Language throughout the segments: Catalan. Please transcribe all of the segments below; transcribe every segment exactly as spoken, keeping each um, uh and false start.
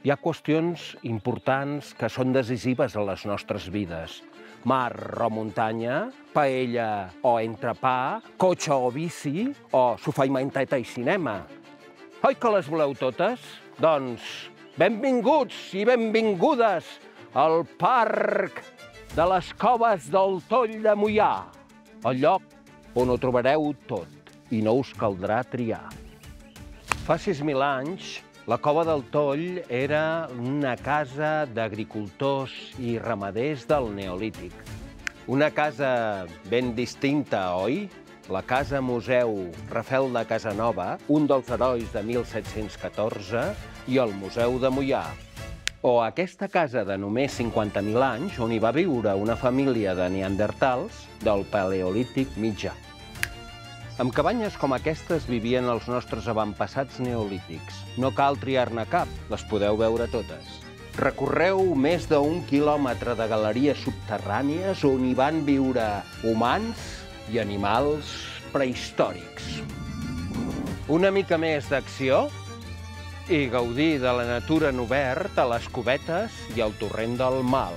Hi ha qüestions importants que són decisives a les nostres vides. Mar o muntanya, paella o entrepà, cotxe o bici, o sofà i manteta i cinema. Oi que les voleu totes? Doncs benvinguts i benvingudes al Parc de les Coves del Toll de Moià, el lloc on ho trobareu tot i no us caldrà triar. Fa sis mil anys, la Cova del Toll era una casa d'agricultors i ramaders del Neolític. Una casa ben distinta, oi? La Casa Museu Rafel de Casanova, un dels herois de mil set-cents catorze, i el Museu de Moià. O aquesta casa de només cinquanta mil anys, on hi va viure una família de neandertals del Paleolític mitjà. Amb cabanyes com aquestes vivien els nostres avantpassats neolítics. No cal triar-ne cap, les podeu veure totes. Recorreu més d'un quilòmetre de galeries subterrànies on hi van viure humans i animals prehistòrics. Una mica més d'acció i gaudir de la natura en obert a les Covetes i al Torrent del Mal.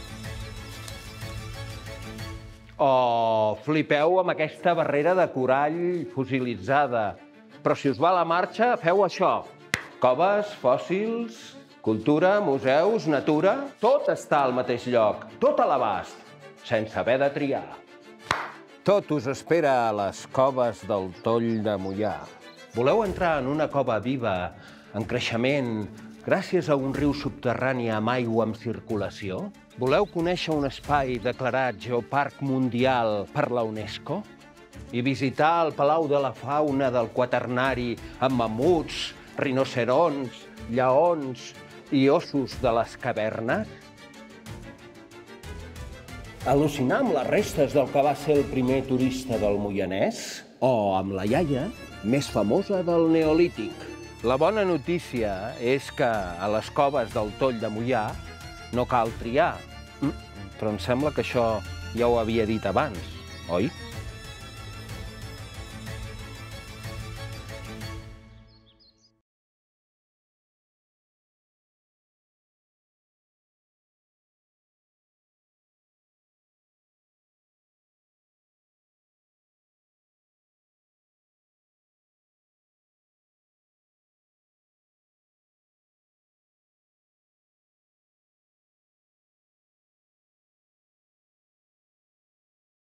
O flipeu amb aquesta barrera de corall fossilitzada. Però si us va la marxa, feu això. Coves, fòssils, cultura, museus, natura, tot està al mateix lloc, tot a l'abast, sense haver de triar. Tot us espera a les Coves del Toll de Moià. Voleu entrar en una cova viva, en creixement, gràcies a un riu subterrani amb aigua en circulació? Voleu conèixer un espai declarat Geoparc Mundial per la UNESCO? I visitar el Palau de la Fauna del Quaternari amb mamuts, rinoceronts, lleons i ossos de les cavernes? Al·lucinar amb les restes del que va ser el primer turista del Moianès? O amb la iaia més famosa del Neolític? La bona notícia és que a les coves del Toll de Moià no cal triar. Però em sembla que això ja ho havia dit abans, oi?